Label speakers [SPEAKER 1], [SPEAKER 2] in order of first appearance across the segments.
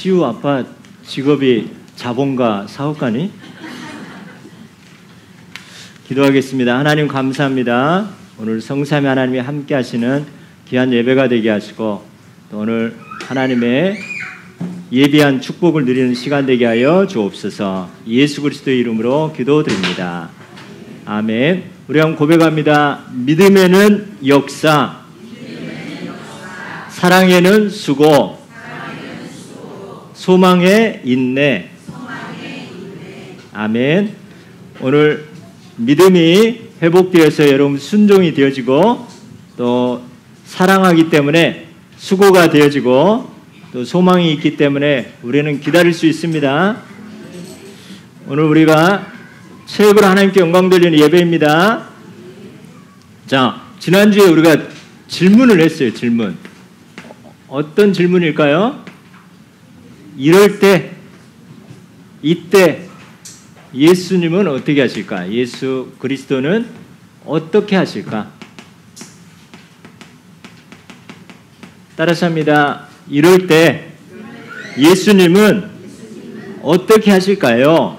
[SPEAKER 1] 시우 아빠 직업이 자본가 사업가니? 기도하겠습니다. 하나님 감사합니다. 오늘 성삼위 하나님이 함께 하시는 귀한 예배가 되게 하시고 또 오늘 하나님의 예비한 축복을 누리는 시간 되게 하여 주옵소서. 예수 그리스도의 이름으로 기도드립니다. 아멘. 우리 한번 고백합니다. 믿음에는 역사, 사랑에는 수고, 소망에 인내. 아멘. 오늘 믿음이 회복되어서 여러분 순종이 되어지고 또 사랑하기 때문에 수고가 되어지고 또 소망이 있기 때문에 우리는 기다릴 수 있습니다. 오늘 우리가 최고로 하나님께 영광 돌리는 예배입니다. 자, 지난주에 우리가 질문을 했어요. 질문. 어떤 질문일까요? 이럴 때, 이때 예수님은 어떻게 하실까? 예수 그리스도는 어떻게 하실까? 따라서 합니다. 이럴 때 예수님은 어떻게 하실까요?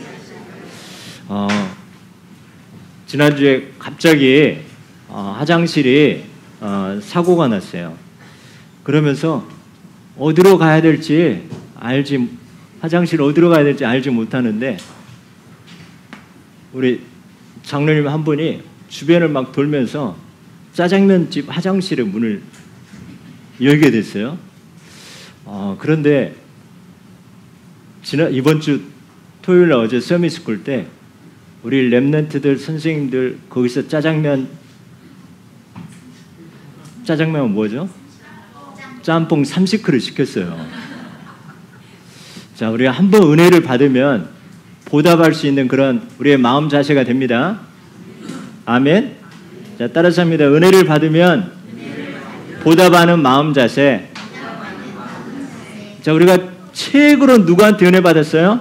[SPEAKER 1] 지난주에 갑자기 화장실이 사고가 났어요. 그러면서 어디로 가야 될지 화장실 어디로 가야 될지 알지 못하는데 우리 장로님 한 분이 주변을 막 돌면서 짜장면집 화장실의 문을 열게 됐어요. 그런데 이번 주 토요일 날 어제 서밋스쿨 때 우리 랩런트들 선생님들 거기서 짜장면 뭐죠? 짬뽕 30그릇 시켰어요. 자, 우리가 한번 은혜를 받으면 보답할 수 있는 그런 우리의 마음 자세가 됩니다. 아멘. 자, 따라서 합니다. 은혜를 받으면 보답하는 마음 자세. 자, 우리가 최고로 누구한테 은혜 받았어요?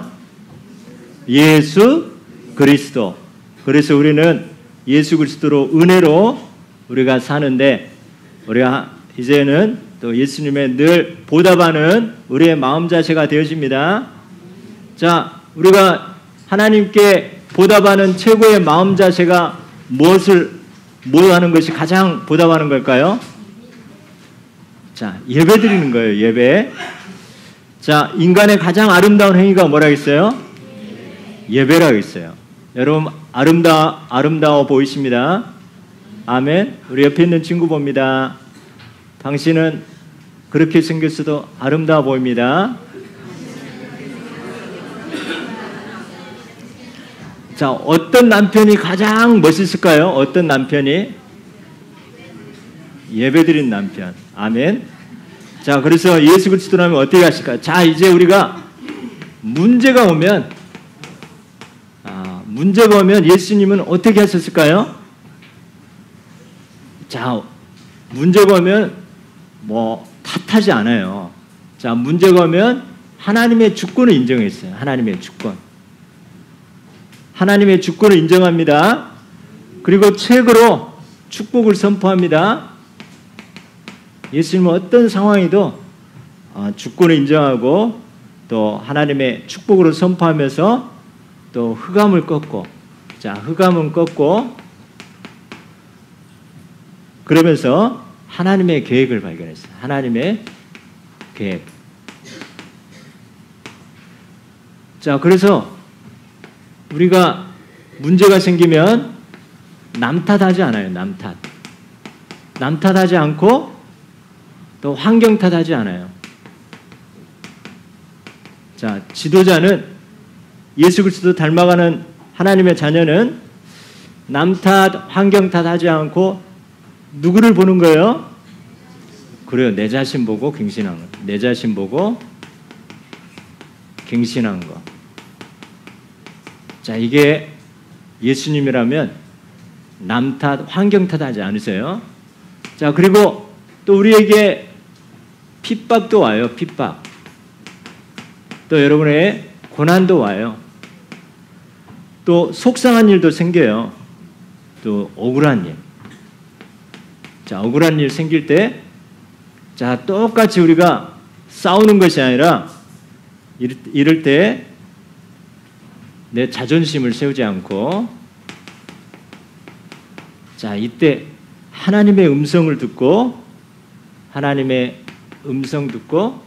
[SPEAKER 1] 예수 그리스도. 그래서 우리는 예수 그리스도로 은혜로 우리가 사는데 우리가 이제는 또 예수님의 늘 보답하는 우리의 마음 자세가 되어집니다. 자, 우리가 하나님께 보답하는 최고의 마음 자세가 뭐 하는 것이 가장 보답하는 걸까요? 자, 예배 드리는 거예요. 예배. 자, 인간의 가장 아름다운 행위가 뭐라고 했어요? 예배라고 했어요. 여러분 아름다워 보이십니다. 아멘. 우리 옆에 있는 친구 봅니다. 당신은 그렇게 생겼어도 아름다워 보입니다. 자, 어떤 남편이 가장 멋있을까요? 어떤 남편이? 예배드린 남편. 아멘. 자, 그래서 예수 그리스도라면 어떻게 하실까요? 자, 이제 우리가 문제가 오면 예수님은 어떻게 하셨을까요? 자, 문제가 오면 탓하지 않아요. 자, 문제가 오면 하나님의 주권을 인정했어요. 하나님의 주권. 하나님의 주권을 인정합니다. 그리고 최고로 축복을 선포합니다. 예수님은 어떤 상황에도 주권을 인정하고 또 하나님의 축복으로 선포하면서 또 흑암을 꺾고, 자, 흑암은 꺾고 그러면서 하나님의 계획을 발견했어요. 하나님의 계획. 자, 그래서 우리가 문제가 생기면 남 탓하지 않아요. 남 탓하지 않고 또 환경 탓하지 않아요. 자, 지도자는 예수 그리스도 닮아가는 하나님의 자녀는 남 탓, 환경 탓하지 않고 누구를 보는 거예요? 그래요. 내 자신 보고 갱신하는 거. 내 자신 보고 갱신한 거. 자, 이게 예수님이라면 남 탓, 환경 탓하지 않으세요? 자, 그리고 또 우리에게 핍박도 와요. 핍박. 또 여러분의 고난도 와요. 또 속상한 일도 생겨요. 또 억울한 일. 자, 억울한 일 생길 때, 자, 똑같이 우리가 싸우는 것이 아니라 이럴 때 내 자존심을 세우지 않고, 자, 이때 하나님의 음성을 듣고, 하나님의 음성 듣고,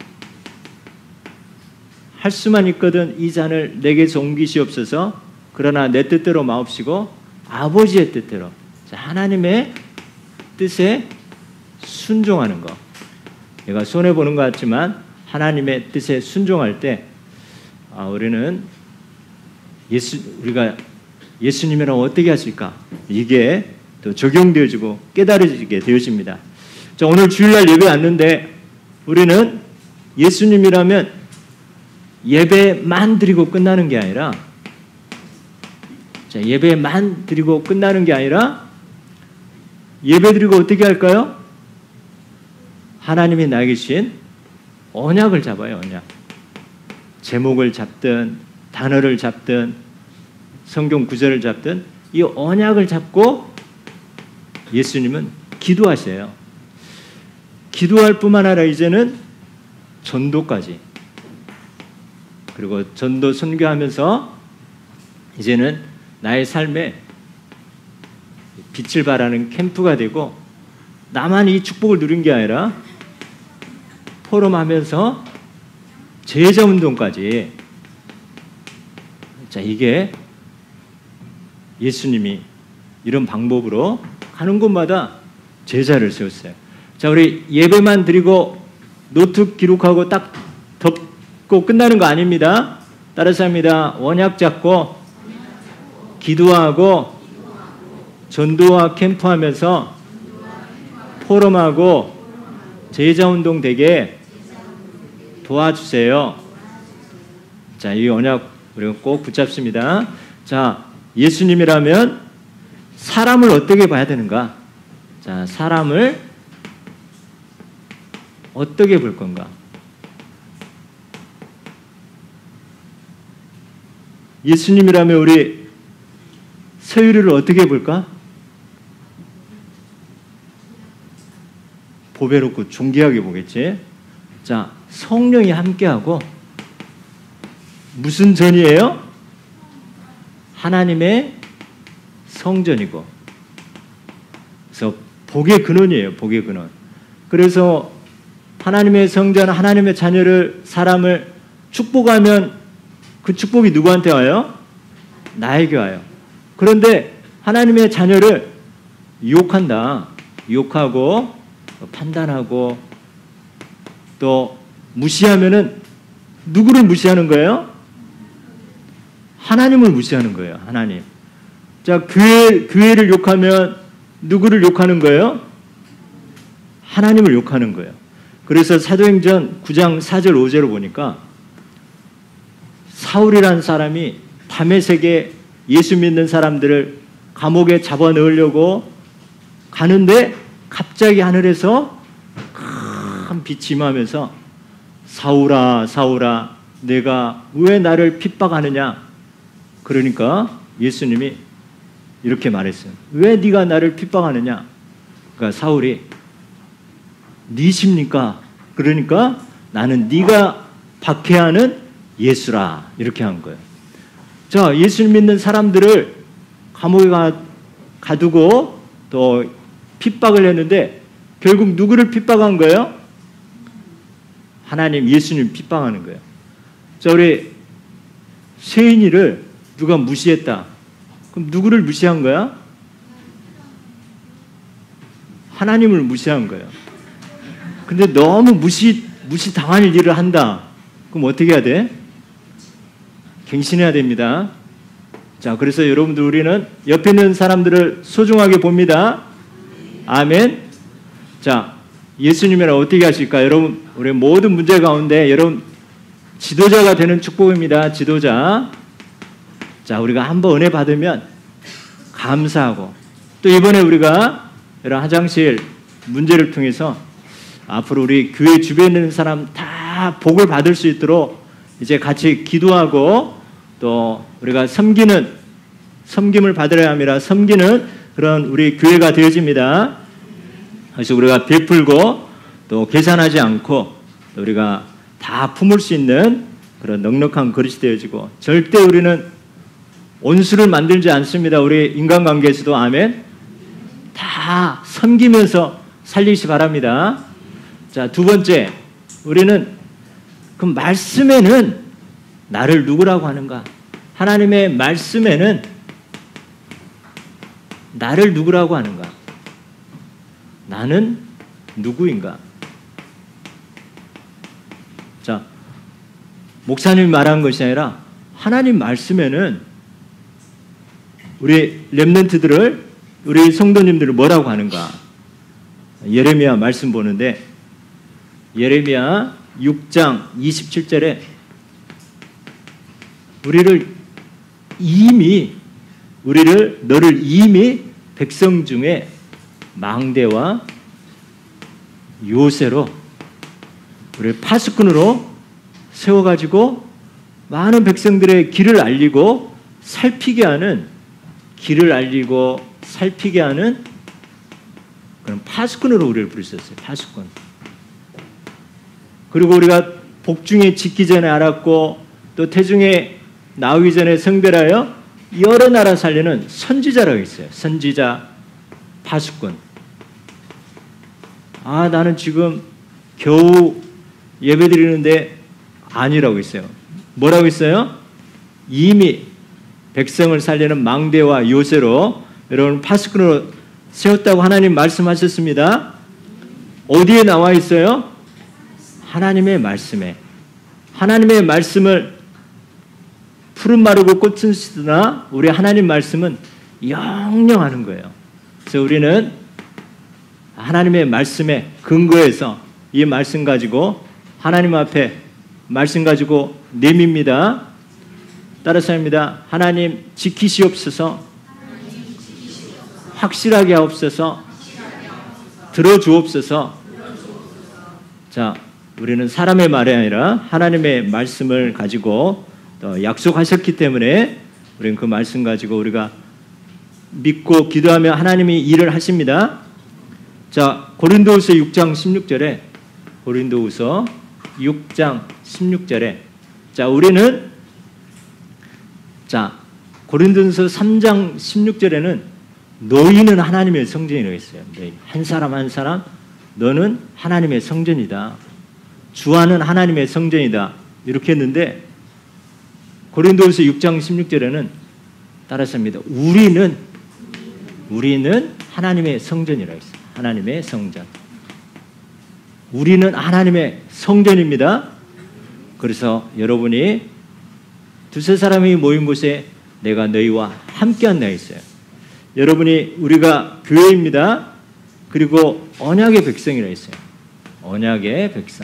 [SPEAKER 1] 할 수만 있거든 이 잔을 내게서 옮기시옵소서. 그러나 내 뜻대로 마옵시고 아버지의 뜻대로. 자, 하나님의 뜻에 순종하는 거. 내가 손해 보는 것 같지만 하나님의 뜻에 순종할 때, 우리는 우리가 예수님이랑 어떻게 하실까? 이게 또 적용되어지고 깨달아지게 되어집니다. 자, 오늘 주일날 예배 왔는데 우리는 예수님이라면 예배만 드리고 끝나는 게 아니라, 자, 예배만 드리고 끝나는 게 아니라 예배 드리고 어떻게 할까요? 하나님이 나에게 주신 언약을 잡아요. 언약. 제목을 잡든 단어를 잡든 성경 구절을 잡든 이 언약을 잡고 예수님은 기도하세요. 기도할 뿐만 아니라 이제는 전도까지, 그리고 전도 선교하면서 이제는 나의 삶에 빛을 발하는 캠프가 되고, 나만 이 축복을 누린 게 아니라 포럼하면서 제자 운동까지. 자, 이게 예수님이 이런 방법으로 가는 곳마다 제자를 세웠어요. 자, 우리 예배만 드리고 노트 기록하고 딱 덮고 끝나는 거 아닙니다. 따라서 합니다. 언약 잡고 기도하고 전도와 캠프하면서 포럼하고 제자운동 되게 도와주세요. 자, 이 언약 우리가 꼭 붙잡습니다. 자, 예수님이라면 사람을 어떻게 봐야 되는가? 자, 사람을 어떻게 볼 건가? 예수님이라면 우리 서유리를 어떻게 볼까? 보배롭고 존귀하게 보겠지. 자, 성령이 함께하고 무슨 전이에요? 하나님의 성전이고, 그래서 복의 근원이에요. 복의 근원. 그래서 하나님의 성전, 하나님의 자녀를, 사람을 축복하면 그 축복이 누구한테 와요? 나에게 와요. 그런데 하나님의 자녀를 유혹한다. 유혹하고 판단하고 또 무시하면은 누구를 무시하는 거예요? 하나님을 무시하는 거예요. 하나님. 자, 교회를 욕하면 누구를 욕하는 거예요? 하나님을 욕하는 거예요. 그래서 사도행전 9장 4절 5절을 보니까 사울이라는 사람이 다메섹에 예수 믿는 사람들을 감옥에 잡아넣으려고 가는데 갑자기 하늘에서 큰 빛이 임하면서 사울아, 사울아, 내가 왜 나를 핍박하느냐? 그러니까 예수님이 이렇게 말했어요. 왜 네가 나를 핍박하느냐? 그러니까 사울이 니십니까? 그러니까 나는 네가 박해하는 예수라, 이렇게 한 거예요. 자, 예수를 믿는 사람들을 감옥에 가두고 또 핍박을 했는데 결국 누구를 핍박한 거예요? 하나님, 예수님 핍박하는 거예요. 자, 우리 세인이를 누가 무시했다. 그럼 누구를 무시한 거야? 하나님을 무시한 거예요. 근데 너무 무시당할 일을 한다. 그럼 어떻게 해야 돼? 갱신해야 됩니다. 자, 그래서 여러분들, 우리는 옆에 있는 사람들을 소중하게 봅니다. 아멘. 자, 예수님이랑 어떻게 하실까? 여러분, 우리 모든 문제 가운데 여러분 지도자가 되는 축복입니다. 지도자. 자, 우리가 한번 은혜 받으면 감사하고, 또 이번에 우리가 이런 화장실 문제를 통해서 앞으로 우리 교회 주변에 있는 사람 다 복을 받을 수 있도록 이제 같이 기도하고, 또 우리가 섬김을 받으려 함이라 섬기는 그런 우리 교회가 되어집니다. 그래서 우리가 베풀고 또 계산하지 않고 또 우리가 다 품을 수 있는 그런 넉넉한 그릇이 되어지고, 절대 우리는 온수를 만들지 않습니다. 우리 인간관계에서도. 아멘. 다 섬기면서 살리시 바랍니다. 자, 두 번째, 우리는 그 말씀에는 나를 누구라고 하는가? 하나님의 말씀에는 나를 누구라고 하는가? 나는 누구인가? 자, 목사님이 말한 것이 아니라 하나님 말씀에는 우리 렘넌트들을, 우리 성도님들을 뭐라고 하는가? 예레미야 말씀 보는데, 예레미야 6장 27절에 너를 이미 백성 중에 망대와 요새로, 우리를 파수꾼으로 세워가지고 많은 백성들의 길을 알리고 살피게 하는, 길을 알리고 살피게 하는 그런 파수꾼으로 우리를 부르셨어요. 파수꾼. 그리고 우리가 복중에 짓기 전에 알았고, 또 태중에 나오기 전에 성별하여 여러 나라 살리는 선지자라고 있어요. 선지자, 파수꾼. 아, 나는 지금 겨우 예배드리는데 아니라고 있어요. 뭐라고 있어요? 이미 백성을 살리는 망대와 요새로 여러분 파수꾼으로 세웠다고 하나님 말씀하셨습니다. 어디에 나와 있어요? 하나님의 말씀에. 하나님의 말씀을 푸른 마르고 꽃은 시드나 우리 하나님 말씀은 영영하는 거예요. 그래서 우리는 하나님의 말씀에 근거해서 이 말씀 가지고 하나님 앞에 말씀 가지고 내밉니다. 따라서 합니다. 하나님 지키시옵소서, 확실하게 하옵소서, 들어주옵소서. 자, 우리는 사람의 말이 아니라 하나님의 말씀을 가지고 약속하셨기 때문에 우리는 그 말씀 가지고 우리가 믿고 기도하며 하나님이 일을 하십니다. 자, 고린도후서 6장 16절에, 고린도후서 6장 16절에, 자, 우리는, 자, 고린도후서 3장 16절에는 너희는 하나님의 성전이라고 했어요. 너희 한 사람 한 사람, 너는 하나님의 성전이다. 주 안은 하나님의 성전이다. 이렇게 했는데 고린도후서 6장 16절에는 따라서 합니다. 우리는 하나님의 성전이라고 했어요. 하나님의 성전. 우리는 하나님의 성전입니다. 그래서 여러분이 두세 사람이 모인 곳에 내가 너희와 함께한다 했어요. 여러분이, 우리가 교회입니다. 그리고 언약의 백성이라 했어요. 언약의 백성.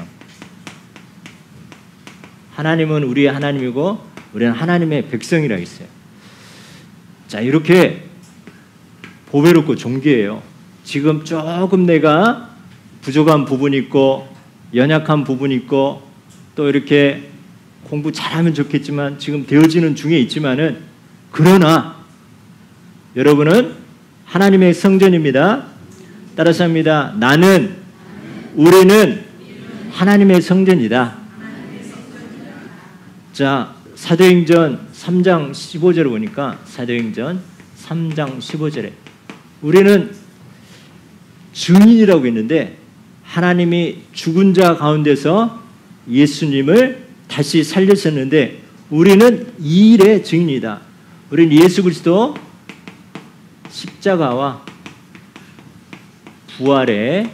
[SPEAKER 1] 하나님은 우리의 하나님이고 우리는 하나님의 백성이라 했어요. 자, 이렇게 보배롭고 존귀해요. 지금 조금 내가 부족한 부분이 있고 연약한 부분이 있고 또 이렇게 공부 잘하면 좋겠지만 지금 되어지는 중에 있지만은, 그러나 여러분은 하나님의 성전입니다. 따라서 합니다. 우리는 하나님의 성전이다. 자, 사도행전 3장 15절을 보니까, 사도행전 3장 15절에 우리는 증인이라고 있는데, 하나님이 죽은 자 가운데서 예수님을 다시 살리셨는데 우리는 이 일의 증인이다. 우리는 예수 그리스도 십자가와 부활의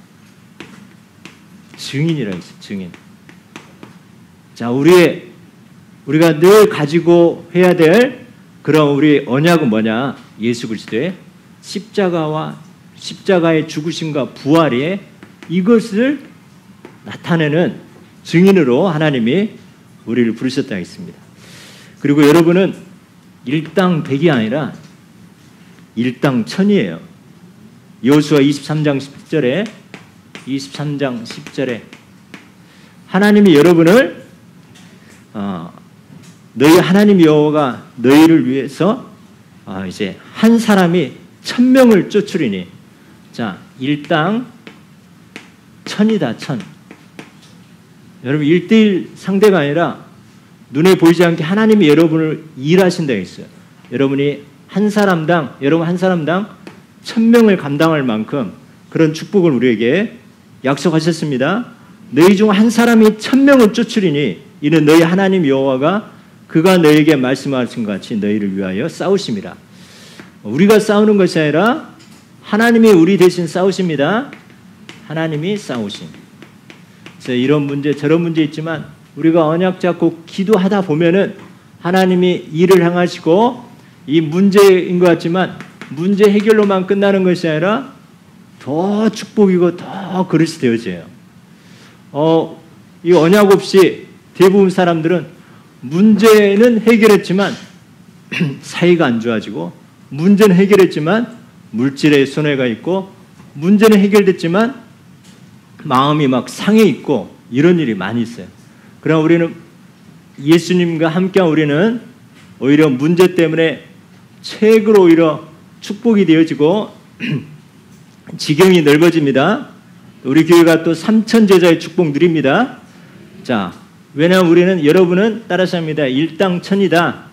[SPEAKER 1] 증인이라고 했어요. 증인. 자, 우리가 늘 가지고 해야 될 그런 우리 언약은 뭐냐? 예수 그리스도의 십자가의 죽으심과 부활의 이것을 나타내는 증인으로 하나님이 우리를 부르셨다 했습니다. 그리고 여러분은 일당 백이 아니라 일당 천이에요. 여호수아 23장 10절에 하나님이 여러분을 너희 하나님 여호와가 너희를 위해서 이제 한 사람이 1000명을 쫓으리니, 자, 일당 천이다. 천. 여러분 1대1 상대가 아니라 눈에 보이지 않게 하나님이 여러분을 일하신다 했어요. 여러분 한 사람당 1000명을 감당할 만큼 그런 축복을 우리에게 약속하셨습니다. 너희 중 한 사람이 1000명을 쫓으리니 이는 너희 하나님 여호와가 그가 너희에게 말씀하신 것 같이 너희를 위하여 싸우심이라. 우리가 싸우는 것이 아니라 하나님이 우리 대신 싸우십니다. 하나님이 싸우심. 그래서 이런 문제 저런 문제 있지만 우리가 언약 잡고 기도하다 보면은 하나님이 일을 행하시고 이 문제인 것 같지만 문제 해결로만 끝나는 것이 아니라 더 축복이고 더 그릇이 되어져요. 이 언약 없이 대부분 사람들은 문제는 해결했지만 사이가 안 좋아지고 문제는 해결했지만 물질에 손해가 있고 문제는 해결됐지만 마음이 막 상해 있고 이런 일이 많이 있어요. 그러나 우리는 예수님과 함께한 우리는 오히려 문제 때문에 책으로 오히려 축복이 되어지고 지경이 넓어집니다. 우리 교회가 또 3천 제자의 축복 누립니다. 자, 왜냐하면 우리는 여러분은 따라서 합니다. 일당천이다.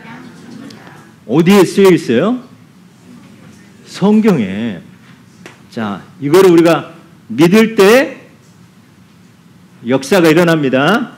[SPEAKER 1] 어디에 쓰여 있어요? 성경에. 자, 이거를 우리가 믿을 때 역사가 일어납니다.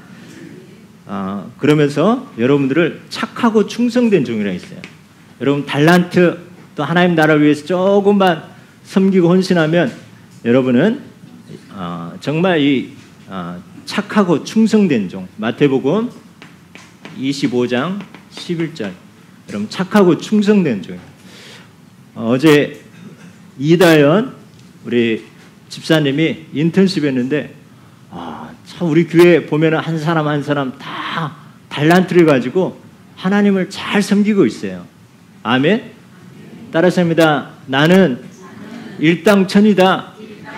[SPEAKER 1] 그러면서 여러분들을 착하고 충성된 종이라 했어요. 여러분 달란트 또 하나님 나라를 위해서 조금만 섬기고 헌신하면 여러분은 정말 이 착하고 충성된 종. 마태복음 25장 11절. 여러분 착하고 충성된 종. 어제 이다연 우리 집사님이 인턴십 했는데 참 우리 교회 보면 한 사람 한 사람 다 달란트를 가지고 하나님을 잘 섬기고 있어요. 아멘. 따라서 합니다. 나는 일당천이다.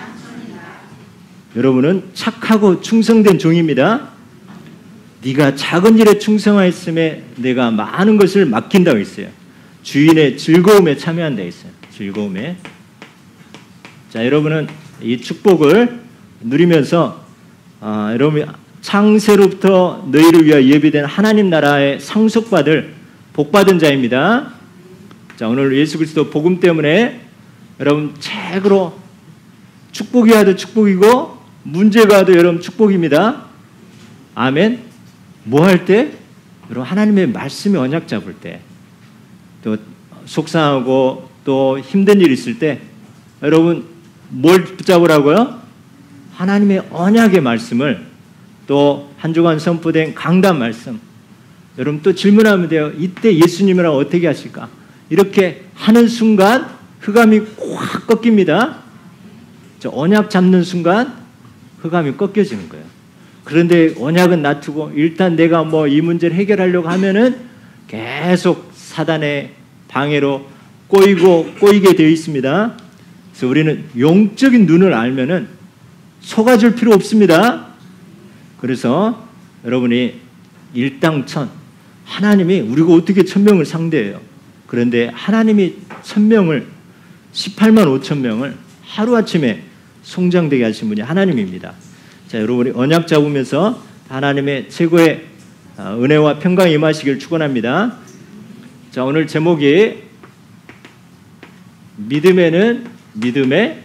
[SPEAKER 1] 여러분은 착하고 충성된 종입니다. 네가 작은 일에 충성하였음에 내가 많은 것을 맡긴다고 했어요. 주인의 즐거움에 참여한다 했어요. 즐거움에. 자, 여러분은 이 축복을 누리면서 여러분 창세로부터 너희를 위하여 예비된 하나님 나라의 상속받을 복받은 자입니다. 자, 오늘 예수 그리스도 복음 때문에 여러분 책으로 축복이 와도 축복이고 문제가 와도 여러분 축복입니다. 아멘. 뭐 할 때? 여러분 하나님의 말씀이 언약 잡을 때, 또 속상하고 또 힘든 일 있을 때 여러분 뭘 붙잡으라고요? 하나님의 언약의 말씀을, 또 한 주간 선포된 강단 말씀. 여러분 또 질문하면 돼요. 이때 예수님이랑 어떻게 하실까? 이렇게 하는 순간 흑암이 확 꺾입니다. 저 언약 잡는 순간 흑암이 꺾여지는 거예요. 그런데 언약은 놔두고 일단 내가 뭐 이 문제를 해결하려고 하면은 계속 사단의 방해로 꼬이게 되어 있습니다. 그래서 우리는 영적인 눈을 알면은 속아줄 필요 없습니다. 그래서 여러분이 일당천, 하나님이 우리가 어떻게 1000명을 상대해요. 그런데 하나님이 1000명을 18만 5천 명을 하루아침에 성장되게 하신 분이 하나님입니다. 자, 여러분이 언약 잡으면서 하나님의 최고의 은혜와 평강이 임하시길 축원합니다. 자, 오늘 제목이 믿음에는 믿음의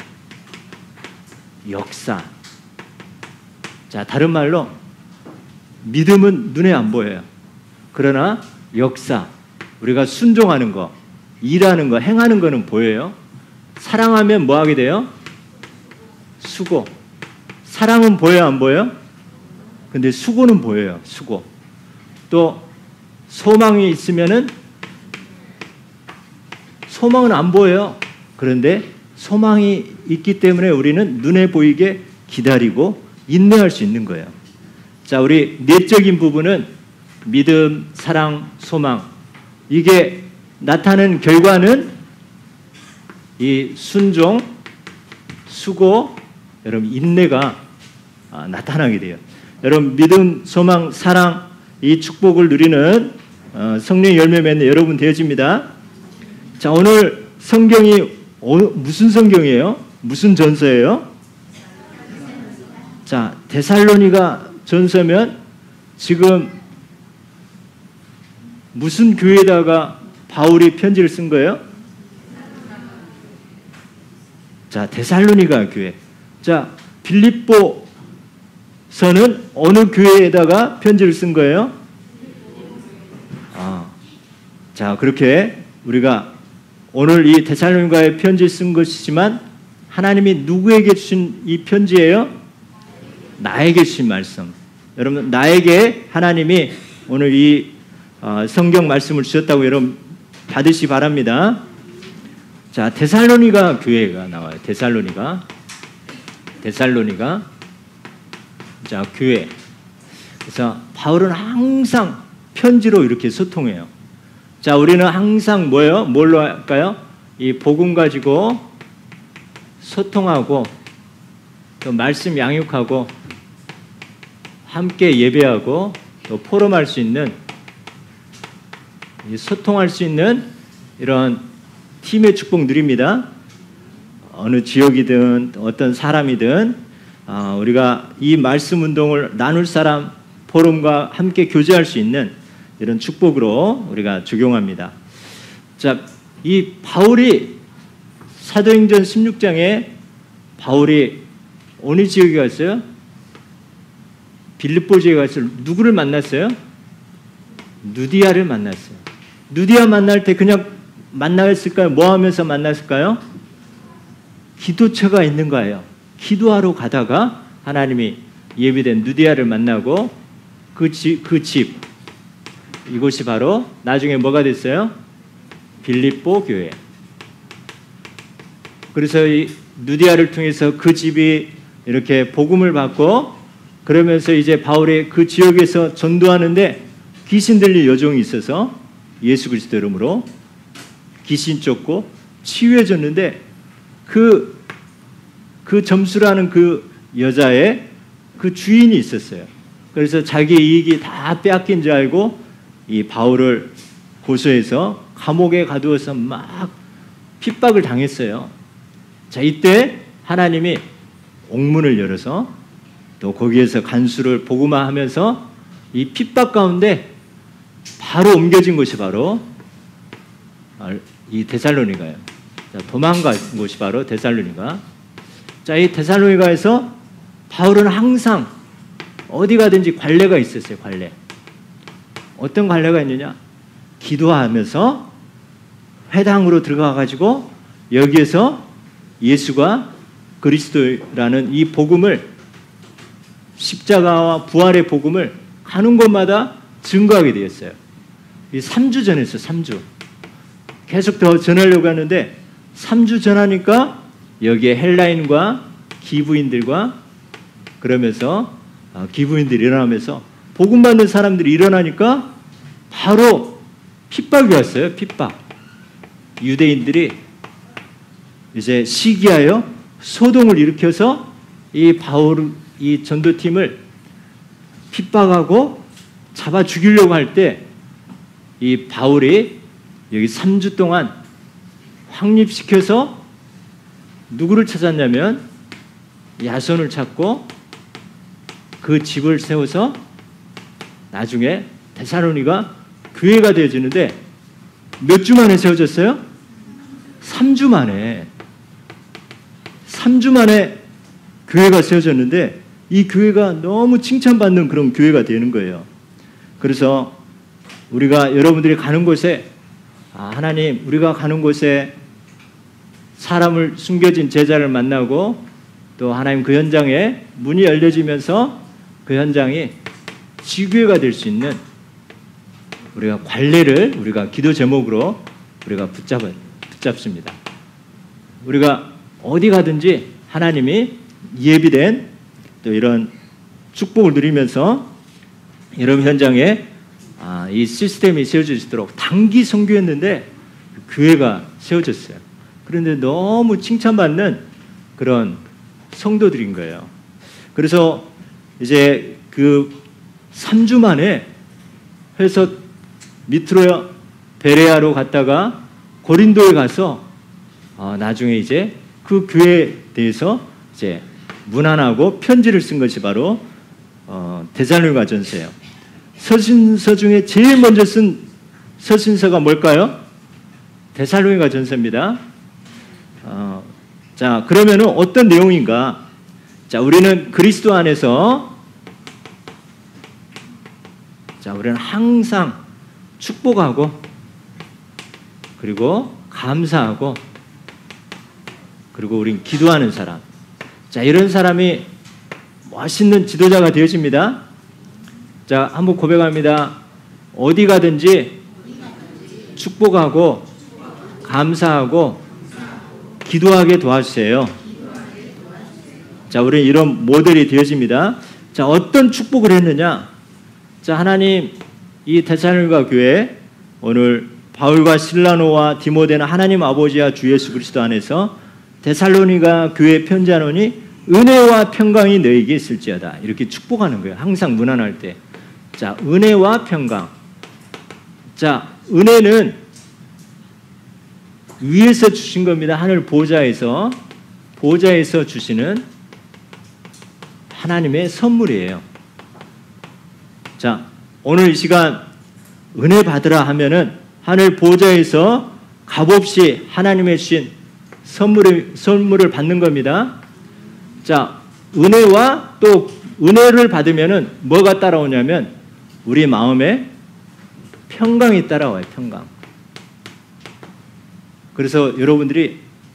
[SPEAKER 1] 역사. 자, 다른 말로 믿음은 눈에 안 보여요. 그러나 역사, 우리가 순종하는 거, 일하는 거, 행하는 거는 보여요. 사랑하면 뭐 하게 돼요? 수고. 사랑은 보여요, 안 보여요? 근데 수고는 보여요, 수고. 또 소망이 있으면은 소망은 안 보여요. 그런데 소망이 있기 때문에 우리는 눈에 보이게 기다리고 인내할 수 있는 거예요. 자, 우리 내적인 부분은 믿음, 사랑, 소망. 이게 나타나는 결과는 이 순종, 수고, 여러분 인내가 나타나게 돼요. 여러분 믿음, 소망, 사랑 이 축복을 누리는 성령의 열매 맺는 여러분 되어집니다. 자, 오늘 성경이 무슨 성경이에요? 무슨 전서예요? 자, 데살로니가 전서면 지금 무슨 교회에다가 바울이 편지를 쓴 거예요? 자, 데살로니가 교회. 자, 빌립보서는 어느 교회에다가 편지를 쓴 거예요? 자, 그렇게 우리가 오늘 이 데살로니가에 편지 쓴 것이지만 하나님이 누구에게 주신 이 편지예요? 나에게 주신 말씀. 여러분, 나에게 하나님이 오늘 이 성경 말씀을 주셨다고 여러분 받으시 바랍니다. 자, 데살로니가 교회가 나와요. 데살로니가. 자, 교회. 그래서 바울은 항상 편지로 이렇게 소통해요. 자, 우리는 항상 뭐예요? 뭘로 할까요? 이 복음 가지고 소통하고 또 말씀 양육하고 함께 예배하고 또 포럼할 수 있는, 소통할 수 있는 이런 팀의 축복 누립니다. 어느 지역이든 어떤 사람이든 우리가 이 말씀 운동을 나눌 사람, 포럼과 함께 교제할 수 있는 이런 축복으로 우리가 적용합니다. 자, 이 바울이 사도행전 16장에 바울이 어느 지역에 갔어요? 빌립보 지역에 갔어요. 누구를 만났어요? 누디아를 만났어요. 누디아 만날 때 그냥 만났을까요? 뭐 하면서 만났을까요? 기도처가 있는 거예요. 기도하러 가다가 하나님이 예비된 누디아를 만나고 그 집, 이곳이 바로 나중에 뭐가 됐어요? 빌립보 교회. 그래서 이 누디아를 통해서 그 집이 이렇게 복음을 받고, 그러면서 이제 바울이 그 지역에서 전도하는데 귀신 들린 여종이 있어서 예수 그리스도 이름으로 귀신 쫓고 치유해졌는데 그 점수라는 그 여자의 그 주인이 있었어요. 그래서 자기 이익이 다 빼앗긴 줄 알고 이 바울을 고소해서 감옥에 가두어서 막 핍박을 당했어요. 자, 이때 하나님이 옥문을 열어서 또 거기에서 간수를 복음화하면서 이 핍박 가운데 바로 옮겨진 곳이 바로 이 데살로니가예요. 자, 도망간 곳이 바로 데살로니가. 자, 이 데살로니가에서 바울은 항상 어디 가든지 관례가 있었어요. 관례. 어떤 관례가 있느냐? 기도하면서 회당으로 들어가 가지고 여기에서 예수가 그리스도라는 이 복음을, 십자가와 부활의 복음을 가는 곳마다 증거하게 되었어요. 이 3주 전했어요. 3주. 계속 더 전하려고 하는데 3주 전하니까 여기에 헬라인과 기부인들과 그러면서 기부인들이 일어나면서 복음 받는 사람들이 일어나니까 바로 핍박이 왔어요. 핍박. 유대인들이 이제 시기하여 소동을 일으켜서 이 바울, 이 전도팀을 핍박하고 잡아 죽이려고 할 때 이 바울이 여기 3주 동안 확립시켜서 누구를 찾았냐면 야손을 찾고 그 집을 세워서 나중에 데살로니가 교회가 되어지는데 몇 주 만에 세워졌어요? 3주 만에. 3주 만에 교회가 세워졌는데 이 교회가 너무 칭찬받는 그런 교회가 되는 거예요. 그래서 우리가 여러분들이 가는 곳에 하나님, 우리가 가는 곳에 사람을 숨겨진 제자를 만나고 또 하나님 그 현장에 문이 열려지면서 그 현장이 지교회가 될 수 있는 우리가 관례를 우리가 기도 제목으로 우리가 붙잡습니다. 우리가 어디 가든지 하나님이 예비된 또 이런 축복을 누리면서 여러분 현장에 이 시스템이 세워지도록 단기 선교했는데 교회가 세워졌어요. 그런데 너무 칭찬받는 그런 성도들인 거예요. 그래서 이제 그 3주 만에 해서 밑으로 베레아로 갔다가 고린도에 가서 나중에 이제 그 교회에 대해서 이제 문안하고 편지를 쓴 것이 바로 데살로니가 전서예요. 서신서 중에 제일 먼저 쓴 서신서가 뭘까요? 데살로니가 전서입니다. 자, 그러면은 어떤 내용인가? 자, 우리는 그리스도 안에서 우리는 항상 축복하고 그리고 감사하고 그리고 우린 기도하는 사람. 자, 이런 사람이 멋있는 지도자가 되어집니다. 자, 한번 고백합니다. 어디 가든지 축복하고 감사하고 기도하게 도와주세요. 자, 우리는 이런 모델이 되어집니다. 자, 어떤 축복을 했느냐? 자, 하나님 이 데살로니가 교회 오늘 바울과 실라노와 디모데는 하나님 아버지와 주 예수 그리스도 안에서 데살로니가 교회 편지하노니 은혜와 평강이 너에게 있을지어다. 이렇게 축복하는 거예요. 항상 문안할 때. 자, 은혜와 평강. 자, 은혜는 위에서 주신 겁니다. 하늘 보좌에서 주시는 하나님의 선물이에요. 자, 오늘 이 시간 은혜 받으라 하면은 하늘 보좌에서 값없이 하나님의 주신 선물을 받는 겁니다. 자, 은혜와 또 은혜를 받으면은 뭐가 따라오냐면 우리 마음에 평강이 따라와요. 평강. 그래서 여러분들이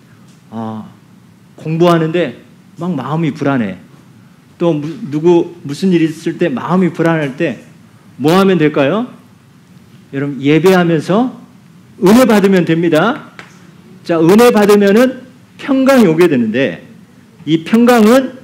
[SPEAKER 1] 공부하는데 막 마음이 불안해. 또 무슨 일이 있을 때 마음이 불안할 때 뭐 하면 될까요? 여러분 예배하면서 은혜 받으면 됩니다. 자, 은혜 받으면은 평강이 오게 되는데 이 평강은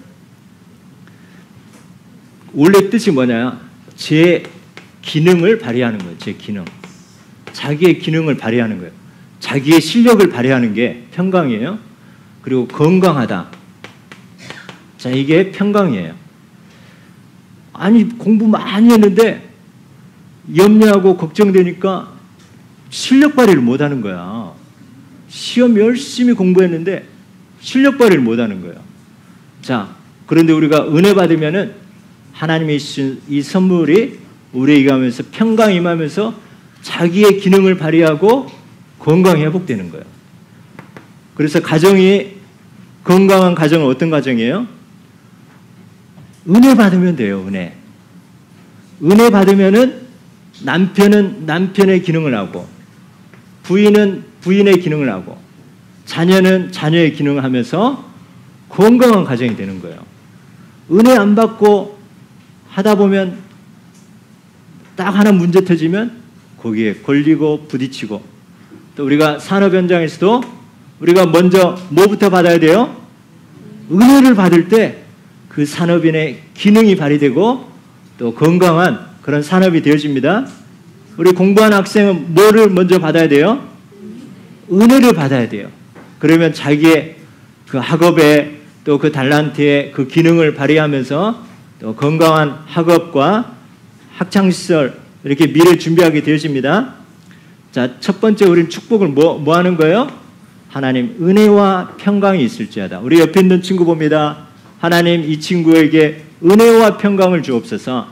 [SPEAKER 1] 원래 뜻이 뭐냐? 제 기능을 발휘하는 거예요. 제 기능. 자기의 기능을 발휘하는 거예요. 자기의 실력을 발휘하는 게 평강이에요. 그리고 건강하다. 자, 이게 평강이에요. 아니, 공부 많이 했는데 염려하고 걱정되니까 실력 발휘를 못하는 거야. 시험 열심히 공부했는데 실력 발휘를 못하는 거예요. 자, 그런데 우리가 은혜 받으면은 하나님이 주신 이 선물이 우리에게 하면서 평강이 임하면서 자기의 기능을 발휘하고 건강이 회복되는 거예요. 그래서 가정이 건강한 가정은 어떤 가정이에요? 은혜 받으면 돼요. 은혜 받으면은 남편은 남편의 기능을 하고 부인은 부인의 기능을 하고 자녀는 자녀의 기능을 하면서 건강한 가정이 되는 거예요. 은혜 안 받고 하다 보면 딱 하나 문제 터지면 거기에 걸리고 부딪히고 또 우리가 산업 현장에서도 우리가 먼저 뭐부터 받아야 돼요? 은혜를 받을 때 그 산업인의 기능이 발휘되고 또 건강한 그런 산업이 되어집니다. 우리 공부하는 학생은 뭐를 먼저 받아야 돼요? 은혜를 받아야 돼요. 그러면 자기의 그 학업에 또 그 달란트의 그 기능을 발휘하면서 또 건강한 학업과 학창시설 이렇게 미래 준비하게 되어집니다. 자, 첫 번째 우리는 축복을 뭐 하는 거예요? 하나님 은혜와 평강이 있을지어다. 우리 옆에 있는 친구 봅니다. 하나님 이 친구에게 은혜와 평강을 주옵소서.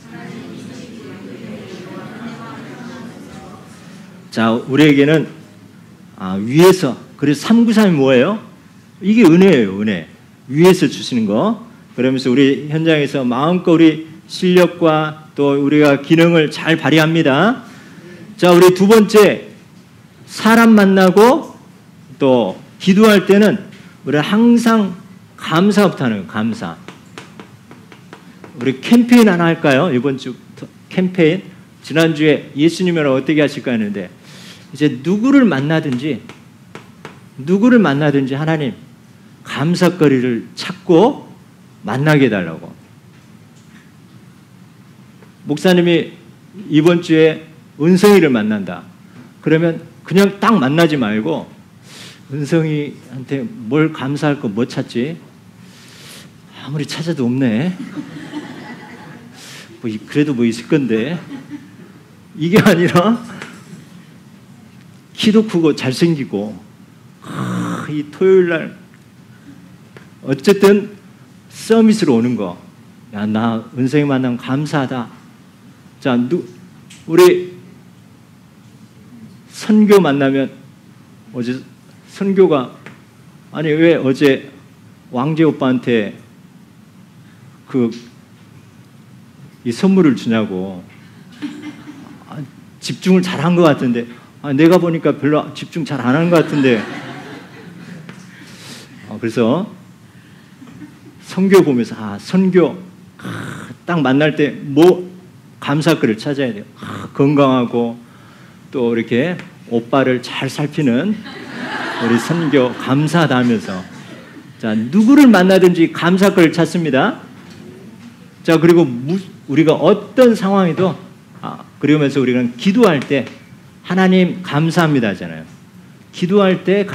[SPEAKER 1] 자, 우리에게는 위에서, 그래서 393이 뭐예요? 이게 은혜예요. 은혜. 위에서 주시는 거. 그러면서 우리 현장에서 마음껏 우리 실력과 또 우리가 기능을 잘 발휘합니다. 자, 우리 두 번째, 사람 만나고 또 기도할 때는 우리 항상 감사부터 하는 거예요. 감사. 우리 캠페인 하나 할까요? 이번 주 캠페인. 지난주에 예수님이랑 어떻게 하실까 했는데 이제 누구를 만나든지 하나님 감사거리를 찾고 만나게 해달라고. 목사님이 이번 주에 은성이를 만난다. 그러면 그냥 딱 만나지 말고 은성이한테 뭘 감사할 거 뭐 찾지? 아무리 찾아도 없네. 그래도 뭐 있을 건데. 이게 아니라 키도 크고 잘생기고 이 토요일 날 어쨌든 서밋으로 오는 거. 야, 나 은성이 만나면 감사하다. 자, 우리 선교 만나면 어제 선교가 아니 왜 어제 왕재 오빠한테 이 선물을 주냐고. 집중을 잘한 것 같은데 내가 보니까 별로 집중 잘 안 하는 것 같은데 그래서 선교 보면서 선교 딱 만날 때 뭐 감사글을 찾아야 돼요. 건강하고 또 이렇게 오빠를 잘 살피는 우리 선교 감사하다 하면서 자 누구를 만나든지 감사글을 찾습니다. 자 그리고 우리가 어떤 상황에도 그러면서 우리가 기도할 때 하나님 감사합니다 하잖아요. 기도할 때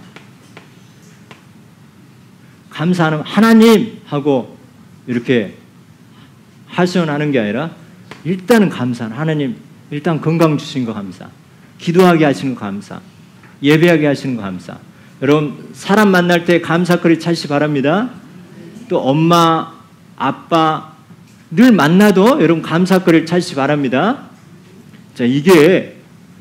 [SPEAKER 1] 감사하는 하나님 하고 이렇게 하소연하는 게 아니라 일단은 감사하는 하나님 일단 건강 주신 거 감사, 기도하게 하시는 거 감사, 예배하게 하시는 거 감사. 여러분 사람 만날 때 감사거리 찾으시 바랍니다. 또 엄마 아빠 늘 만나도 여러분 감사거리를 찾으시 바랍니다. 자 이게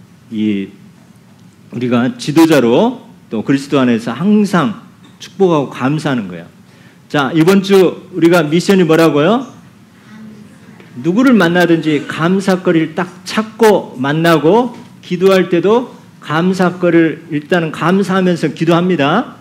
[SPEAKER 1] 우리가 지도자로 또 그리스도 안에서 항상 축복하고 감사하는 거예요. 자 이번 주 우리가 미션이 뭐라고요? 누구를 만나든지 감사거리를 딱 찾고 만나고 기도할 때도 감사거리를 일단은 감사하면서 기도합니다.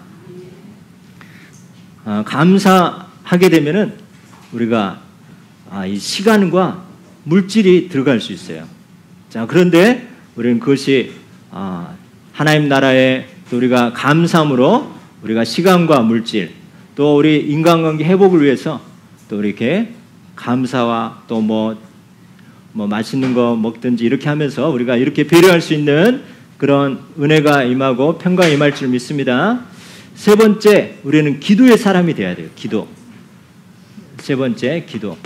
[SPEAKER 1] 감사하게 되면은 우리가 이 시간과 물질이 들어갈 수 있어요. 자 그런데 우리는 그것이 하나님 나라에 또 우리가 감사함으로 우리가 시간과 물질 또 우리 인간관계 회복을 위해서 또 이렇게 감사와 또 뭐 맛있는 거 먹든지 이렇게 하면서 우리가 이렇게 배려할 수 있는 그런 은혜가 임하고 평강이 임할 줄 믿습니다. 세 번째, 우리는 기도의 사람이 돼야 돼요. 기도. 세 번째, 기도.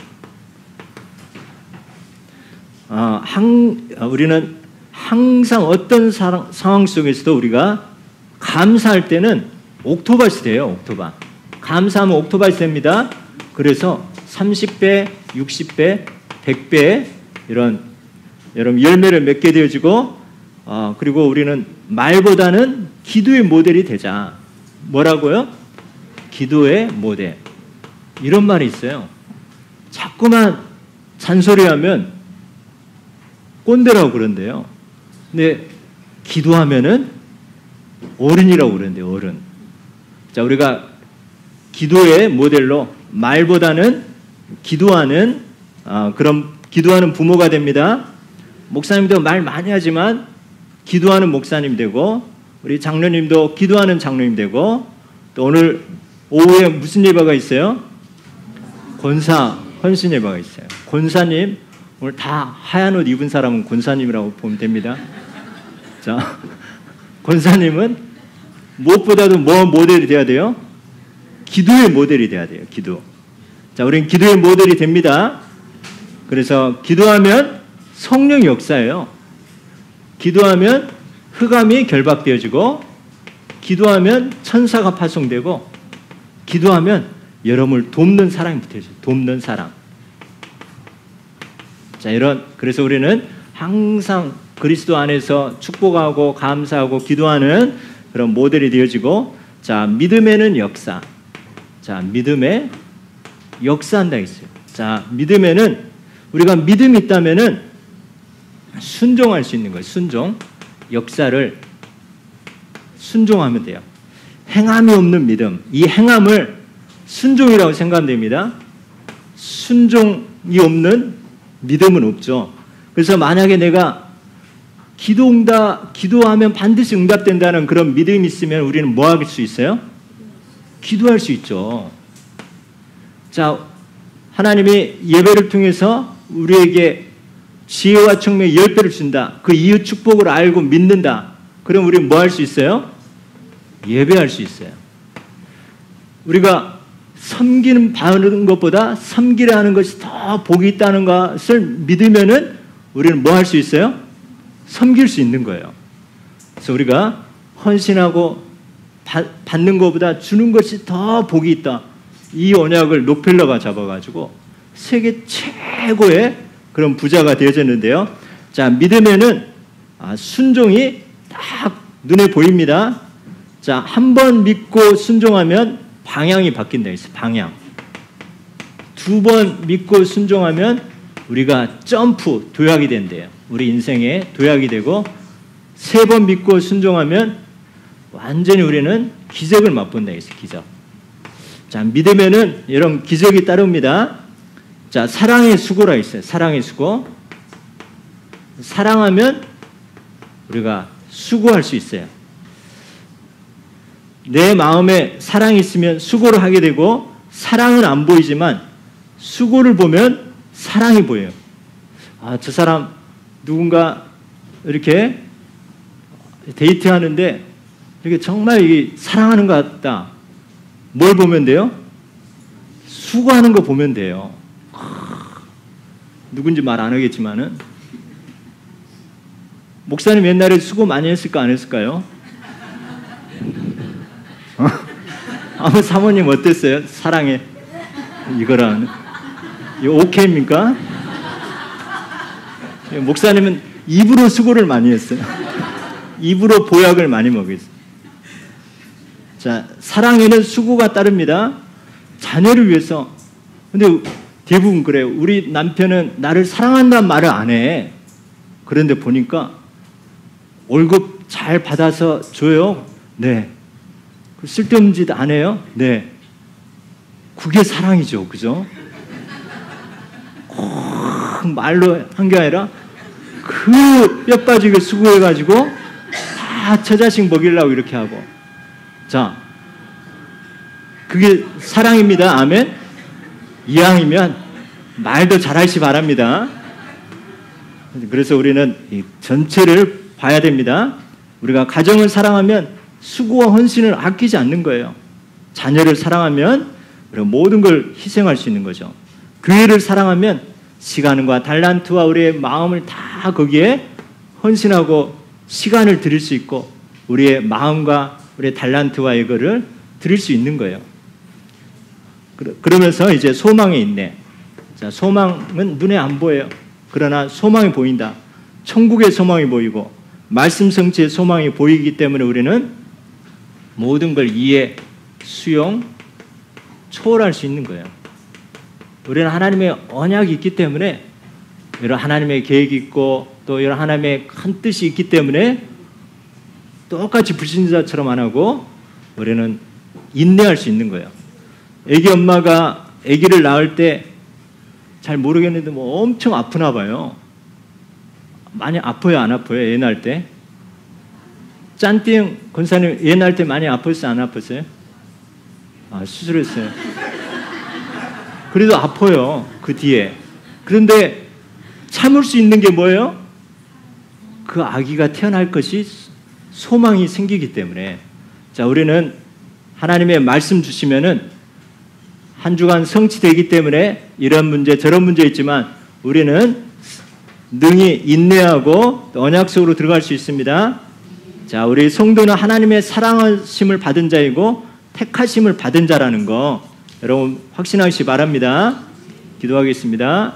[SPEAKER 1] 우리는 항상 어떤 상황 속에서도 우리가 감사할 때는 옥토바스 돼요. 옥토바. 감사하면 옥토바스 됩니다. 그래서 30배, 60배, 100배 이런 여러분 열매를 맺게 되어지고 그리고 우리는 말보다는 기도의 모델이 되자. 뭐라고요? 기도의 모델. 이런 말이 있어요. 자꾸만 잔소리하면 꼰대라고 그런데요. 근데 기도하면은 어른이라고 그러는데요. 어른. 자, 우리가 기도의 모델로 말보다는 기도하는 그런 기도하는 부모가 됩니다. 목사님도 말 많이 하지만 기도하는 목사님 되고 우리 장로님도 기도하는 장로님 되고 또 오늘 오후에 무슨 예배가 있어요? 권사 헌신 예배가 있어요. 권사님 오늘 다 하얀 옷 입은 사람은 권사님이라고 보면 됩니다. 자, 권사님은 무엇보다도 뭐 모델이 돼야 돼요? 기도의 모델이 돼야 돼요. 기도. 자, 우리는 기도의 모델이 됩니다. 그래서 기도하면 성령 역사예요. 기도하면 흑암이 결박되어지고 기도하면 천사가 파송되고 기도하면 여러분을 돕는 사람이 붙어있어요. 돕는 사람. 자, 그래서 우리는 항상 그리스도 안에서 축복하고 감사하고 기도하는 그런 모델이 되어지고 자, 믿음에는 역사. 자, 믿음에 역사한다 했어요. 자, 믿음에는 우리가 믿음이 있다면은 순종할 수 있는 거예요. 순종. 역사를 순종하면 돼요. 행함이 없는 믿음. 이 행함을 순종이라고 생각하면 됩니다. 순종이 없는 믿음은 없죠. 그래서 만약에 내가 기도하면 반드시 응답된다는 그런 믿음이 있으면 우리는 뭐 할 수 있어요? 기도할 수 있죠. 자, 하나님이 예배를 통해서 우리에게 지혜와 청명의 10배를 준다. 그 이웃 축복을 알고 믿는다. 그럼 우리는 뭐 할 수 있어요? 예배할 수 있어요. 우리가 섬기는 받는 것보다 섬기려 하는 것이 더 복이 있다는 것을 믿으면은 우리는 뭐 할 수 있어요? 섬길 수 있는 거예요. 그래서 우리가 헌신하고 받는 것보다 주는 것이 더 복이 있다. 이 언약을 록펠러가 잡아가지고 세계 최고의 그런 부자가 되어졌는데요. 자, 믿음에는 순종이 딱 눈에 보입니다. 자, 한 번 믿고 순종하면 방향이 바뀐다 했어요. 방향. 두 번 믿고 순종하면 우리가 점프, 도약이 된대요. 우리 인생에 도약이 되고, 세 번 믿고 순종하면 완전히 우리는 기적을 맛본다 했어요. 기적. 자, 믿음에는 여러분 기적이 따릅니다. 자, 사랑의 수고라 있어요. 사랑의 수고. 사랑하면 우리가 수고할 수 있어요. 내 마음에 사랑이 있으면 수고를 하게 되고, 사랑은 안 보이지만 수고를 보면 사랑이 보여요. 아, 저 사람 누군가 이렇게 데이트하는데 이렇게 정말 이게 사랑하는 것 같다. 뭘 보면 돼요? 수고하는 거 보면 돼요. 누군지 말 안 하겠지만은, 목사님 옛날에 수고 많이 했을까 안 했을까요? 아무 사모님 어땠어요? 사랑해 이거랑 이거 오케이입니까? 목사님은 입으로 수고를 많이 했어요. 입으로 보약을 많이 먹였어요. 자, 사랑에는 수고가 따릅니다. 자녀를 위해서. 근데 대부분 그래요. 우리 남편은 나를 사랑한다는 말을 안 해. 그런데 보니까 월급 잘 받아서 줘요. 네. 쓸데없는 짓 안 해요. 네. 그게 사랑이죠. 그죠? 꼭 말로 한 게 아니라 그 뼈 빠지게 수고해가지고 다 저 자식 먹이려고 이렇게 하고. 자, 그게 사랑입니다. 아멘. 이왕이면 말도 잘하시 바랍니다. 그래서 우리는 이 전체를 봐야 됩니다. 우리가 가정을 사랑하면 수고와 헌신을 아끼지 않는 거예요. 자녀를 사랑하면 우리가 모든 걸 희생할 수 있는 거죠. 교회를 사랑하면 시간과 달란트와 우리의 마음을 다 거기에 헌신하고 시간을 드릴 수 있고, 우리의 마음과 우리의 달란트와 이거를 드릴 수 있는 거예요. 그러면서 이제 소망에 있네. 자, 소망은 눈에 안 보여요. 그러나 소망이 보인다. 천국의 소망이 보이고 말씀 성취의 소망이 보이기 때문에 우리는 모든 걸 이해, 수용, 초월할 수 있는 거예요. 우리는 하나님의 언약이 있기 때문에, 이런 하나님의 계획이 있고 또 이런 하나님의 큰 뜻이 있기 때문에 똑같이 불신자처럼 안 하고 우리는 인내할 수 있는 거예요. 애기 엄마가 애기를 낳을 때 잘 모르겠는데 뭐 엄청 아프나 봐요. 많이 아파요, 안 아파요? 애 낳을 때? 짠띵 권사님 애 낳을 때 많이 아팠어요, 안 아팠어요? 아, 수술했어요. 그래도 아파요, 그 뒤에. 그런데 참을 수 있는 게 뭐예요? 그 아기가 태어날 것이 소망이 생기기 때문에. 자, 우리는 하나님의 말씀 주시면은 한 주간 성취되기 때문에 이런 문제 저런 문제 있지만 우리는 능히 인내하고 언약 속으로 들어갈 수 있습니다. 자, 우리 성도는 하나님의 사랑하심을 받은 자이고 택하심을 받은 자라는 거 여러분 확신하시기 바랍니다. 기도하겠습니다.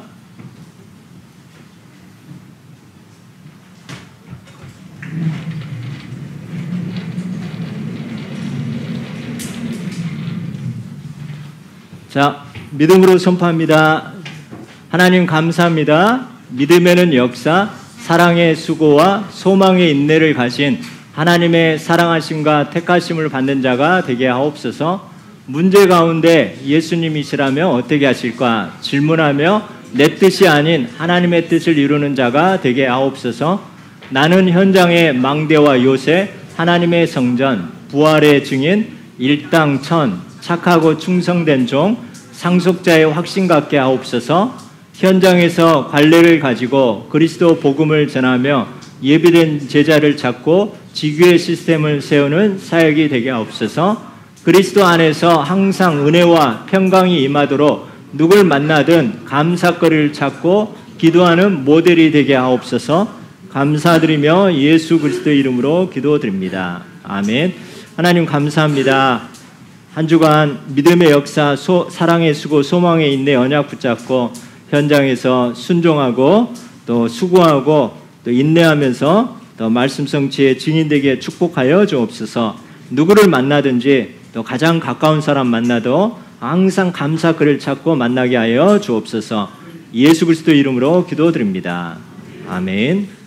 [SPEAKER 1] 자, 믿음으로 선포합니다. 하나님 감사합니다. 믿음에는 역사, 사랑의 수고와 소망의 인내를 가신 하나님의 사랑하심과 택하심을 받는 자가 되게 하옵소서. 문제 가운데 예수님이시라면 어떻게 하실까 질문하며 내 뜻이 아닌 하나님의 뜻을 이루는 자가 되게 하옵소서. 나는 현장의 망대와 요새, 하나님의 성전, 부활의 증인, 일당천, 착하고 충성된 종, 상속자의 확신 갖게 하옵소서. 현장에서 관례를 가지고 그리스도 복음을 전하며 예비된 제자를 찾고 지교의 시스템을 세우는 사역이 되게 하옵소서. 그리스도 안에서 항상 은혜와 평강이 임하도록 누굴 만나든 감사거리를 찾고 기도하는 모델이 되게 하옵소서. 감사드리며 예수 그리스도의 이름으로 기도드립니다. 아멘. 하나님 감사합니다. 한 주간 믿음의 역사, 사랑의 수고, 소망의 인내, 언약 붙잡고 현장에서 순종하고 또 수고하고 또 인내하면서 또 말씀 성취의 증인되게 축복하여 주옵소서. 누구를 만나든지 또 가장 가까운 사람 만나도 항상 감사 글을 찾고 만나게 하여 주옵소서. 예수 그리스도 이름으로 기도드립니다. 아멘.